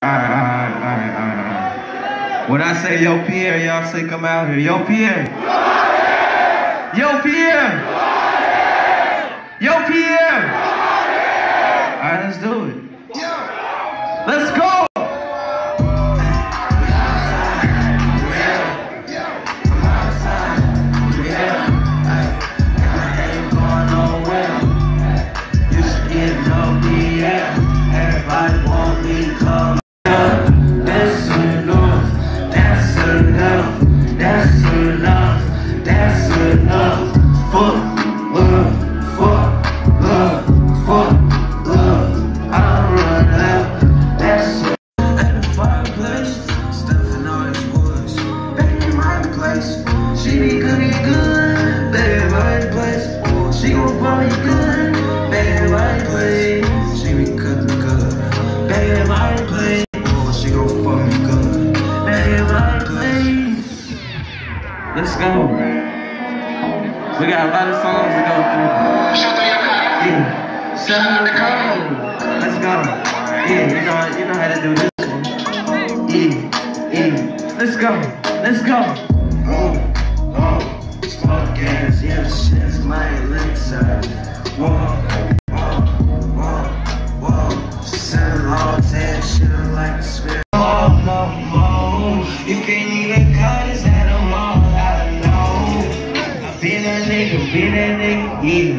Alright. When I say yo Pierre, y'all say come out here. Yo Pierre. Yo Pierre. Yo Pierre. Alright, let's do it. Let's go. Let's go. We got a lot of songs to go through. Yeah. Let's go. Yeah, you know how to do this one. Yeah. Let's go. Let's go. Smoke gas, yeah, shit's my elixir. Whoa. Send all that shit like a spirit. No. You can't even cut his head on all. Be that nigga, yeah.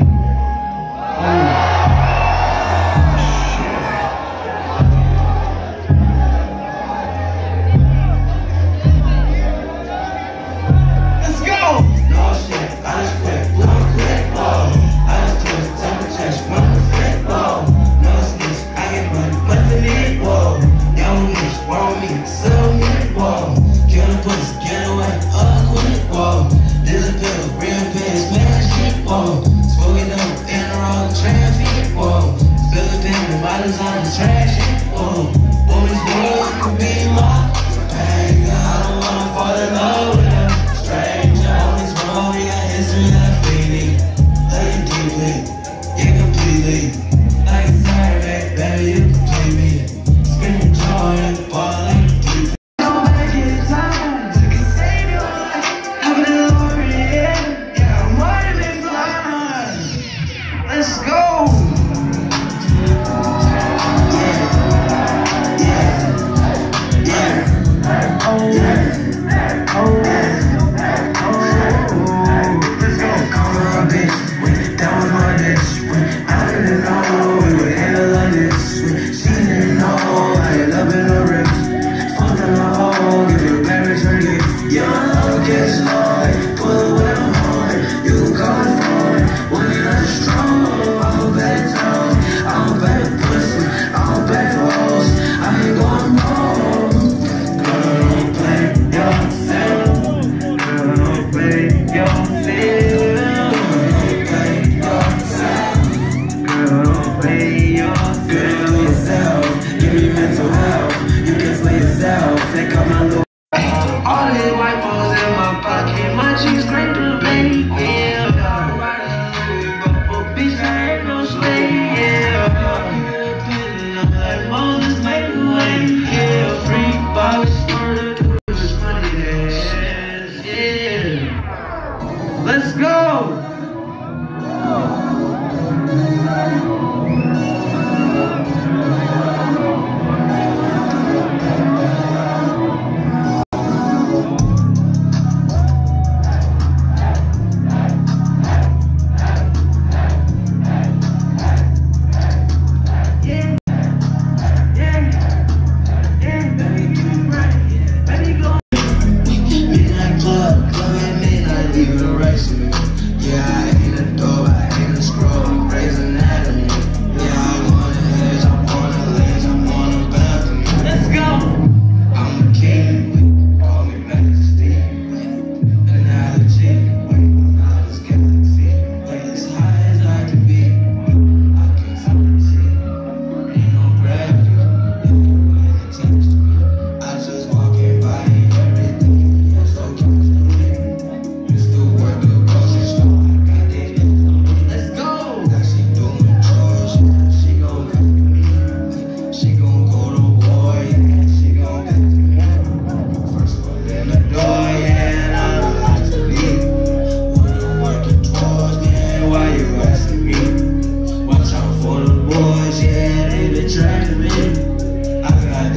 Let's go! No shit, I just quit, whoa. I just took the temperature, one fit, whoa. No snitch, I get money, nothing in, whoa. Young bitch, want me, sell me, whoa. Get a pussy, get away, quit, whoa. Disappear, real pain, smash it, whoa. Smoking up in the wrong traffic, whoa. Spill the pen, the bottles on the trash, whoa. Boys, could be my bag. I don't wanna fall in love with a stranger. On this road, we got history that feeling. Love you deeply, yeah, completely. Like Saturday, baby, you complete me. Screaming joy and ball like a deep. Let's go! All these white balls in my pocket, my cheeks great to baby, yeah. Bitch, I ain't no slave, yeah. Like Moses made the way, yeah. Free body started to this money, yeah. Let's go!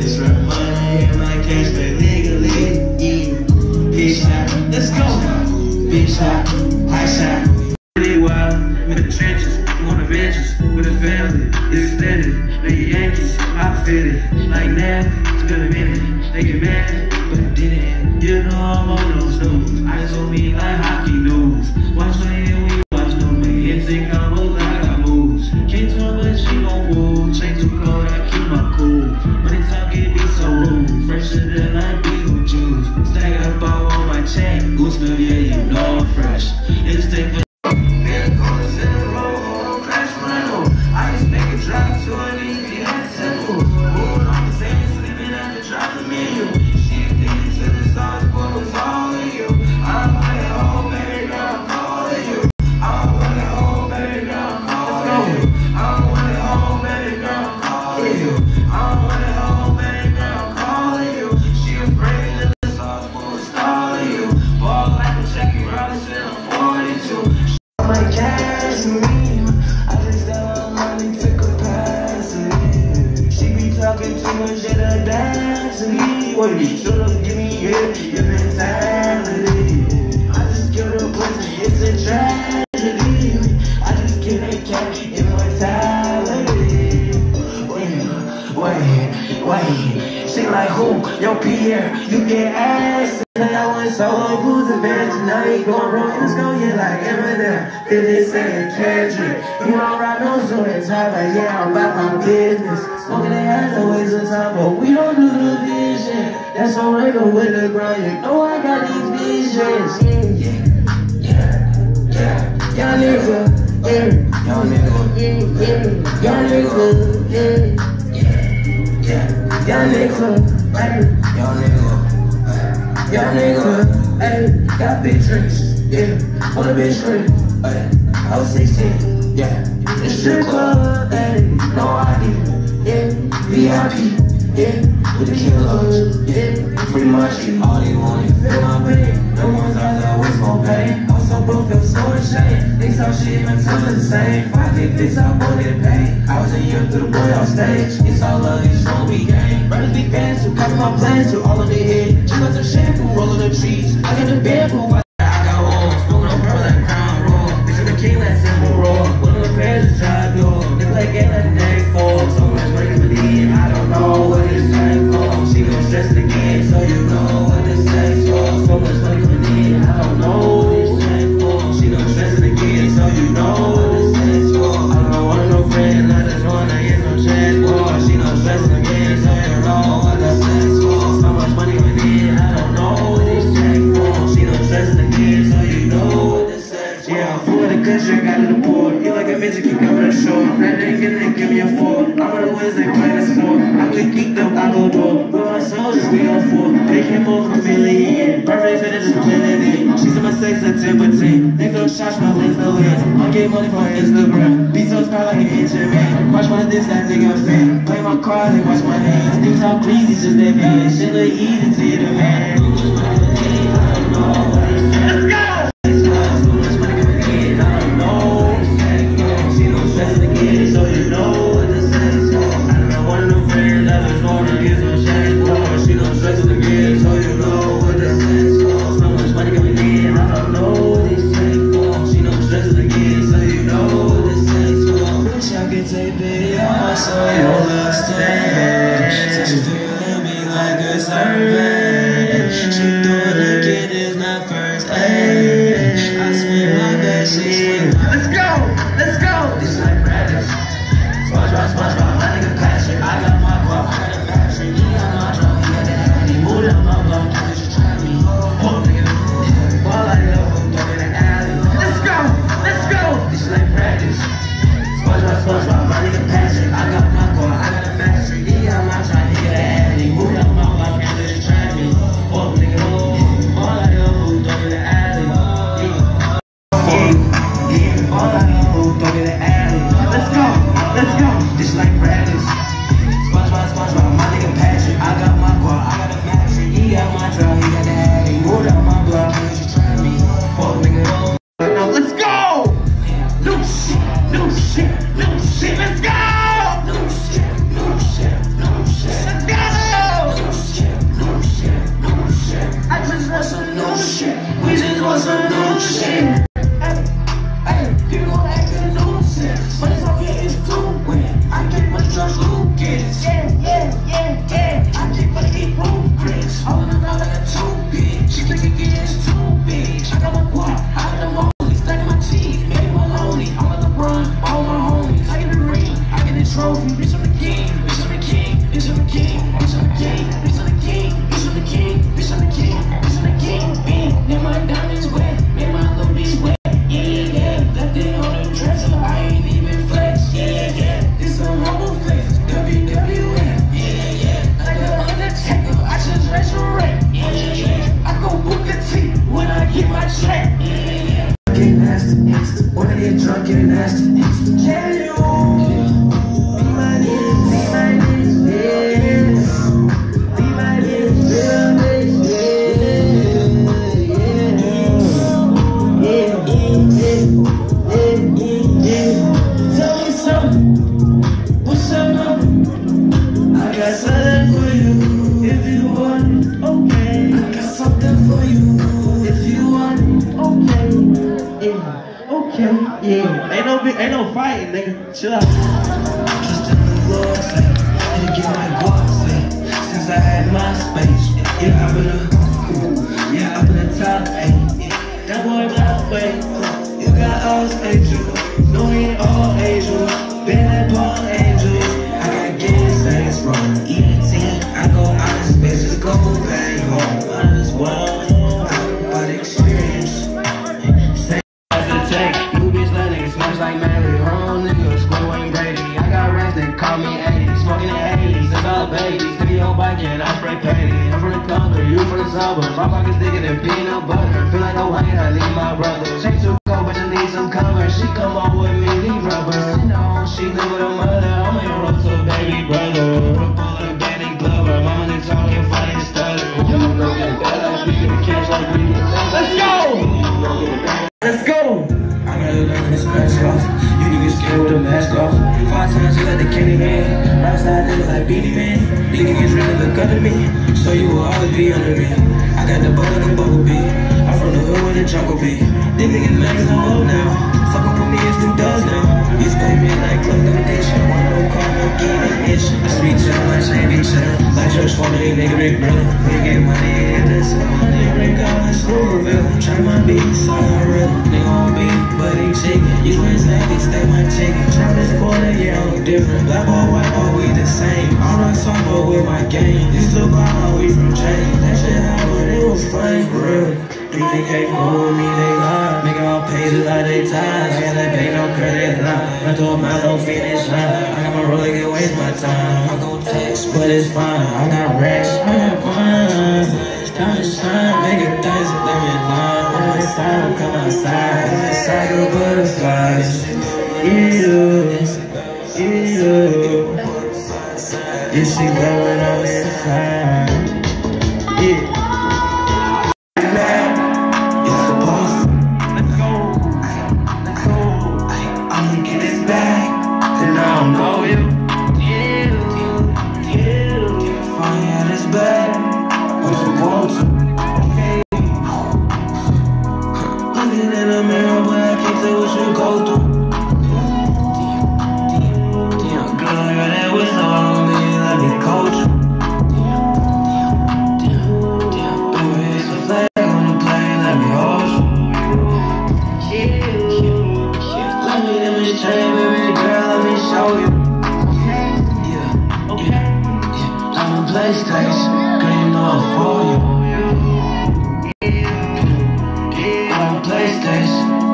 Just run money in my cash, pay legally. Yeah. Big shot, let's go. Big shot, high shot. Really wild, in the trenches, on the benches, with the family, extended. They Yankees, I fit it, like that. It's been a minute, they get mad, but I didn't. You know I'm on those news. I just want me like hockey news. Watch me and we watch no me. And think I'm old like I got moves. Can't tell but she gon' move. Chain too cold, I keep my cool. Money talk, it be so rude. Fresher than like beetle juice. Stack up all on my chain. Goose milk, yeah, you know I'm fresh. It's take for should've give me your mentality. I just give her pussy, it's a tragedy. I just give her cat immortality. Wait, she like who? Yo, Pierre, you get ass. And I went solo, who's advanced? Now you going wrong, let's go, yeah, like Eminem. 50 Cent, Kendrick. You don't ride no so it's hard, like, yeah, I'm about my business. Smoking their ass a waste of time, but we don't do the vision. That's on regular with the grind, you know I got these visions. Yeah. Y'all nigga, yeah. Y'all nigga, yeah. Y'all nigga, yeah. Y'all nigga, hey. Y'all nigga. Young nigga, ayy, got big drinks, yeah, on a big string, ayy, I was 16, yeah, the strip club, ayy, no ID, yeah, VIP, yeah, with the kilos, yeah, free my street, all they want is feel my pain, the ones I always gon' pay, also both feel so ashamed, niggas talk shit even till the same, pocket fix, I boy get paid, I was a year through the boy on stage, it's all love, it's show me game, brothers be fans who copy my plans to all of their head, just like some shampoo, rolling the trees, I got the bamboo, I got walls, smoking on purple like crown roll, bitch, I'm the king like simple roll, one of the pairs is drive door, nigga like ain't nothing they fall, so much money for me, I don't know what it's time for, she gon' stress it again, so you know what this thing's for, so much money for me, I don't know what it's time for, she gon' stress it again, so you know what this thing's for, I don't want no friends, I just wanna get no chance for, she gon' stress it again, so you know what this thing's for, so much money for me, I don't know what it's time for, she gon' stress it again, so you know what this thing's for, yeah, I'm full of the country, I got to the port, you like a midget, keep coming to shore, that nigga, give me a four, I'm gonna win, they play the sport, I could keep them, I go door, with my soldiers, we on four, they came over chameleon, perfect fit, just blended in, she's in my sex at 10 for 10, they throw shots, my legs, no hands, I get money from Instagram, beat so smart like an engine man, watch my this, that nigga fan, play my cards, they watch my hands, niggas talk crazy, just that man, shit look easy to you, the man, I don't know what it's saying. Let's go! So you know what this is. I don't know one of the friends I just wanna get some change for. She don't stress it again, so you know what this is for. So much money coming in, I don't know what this is for. She don't stress it again, so you know what this is for. Wish I could take video, so you understand. So she feeling me like a servant. She threw it Ain't no fighting, nigga. Chill out. Trust in the Lord, say, and to get my guap, say. Since I had my space, yeah, up in the top, ayy. That boy black way, you got all angel. No, he ain't all angel. Been that Paul angel. I got game things wrong. ET, I go out of space, just go back home. Out of this world, out of experience. Say to take, you bitch that nigga smash like Melly. Wrong nigga, Square Wayne Brady. I got rats that call me 80, smoking the 80s, since all babies. Video bike and I spray patty. I'm from the country, you from the suburbs. My pocket's thicker than peanut butter. Feel like a white, I need my brother. She too cold, but she need some cover. She come on with me, leave rubber. You know, she live with her mother. I'm a hero to a baby brother. Put a bullet, Danny Glover. Mama, they talking funny and stutter. You know, get better, we can catch like we can. Let's go! Let's go! I'm gonna learn to scratch off. You niggas scared with the mask off. 5 times you like the candy man. Right side nigga like Beanie Man. These niggas really look under me, so you will always be under me. I got the butt like a bumblebee. I'm from the hood where the jungle be. These niggas mad cause I'm old now. Fuck up with me, it's 2 doors now. You spray me like club limitation. One no car, no key, ignition. I sweet chill, my chain be chillin'. Like church for me, nigga Rick Brillin'. We get money, hit this. Money, Rick out in Snowville. Try my beat, so I real. Nigga on beat, but he chicken. You ain't savage, stay my chicken. Try this quarter, yeah, I'm different. Black boy, white boy, we the same. I rock song, but with my game. Used to buy my weed from Jane. That shit happened, it was fun, for real. Them niggas can't fool with me, they lie. Make all pages like they ties. I gotta pay no credit line. Run to a mile, no finish line. I got my roller, get waste my time. I go text, but it's fine. I got racks, I got mine. Time shine, make it dice, let me line. When I time, come outside. It's like a butterflies. This shit going on inside. Yeah. PlayStation.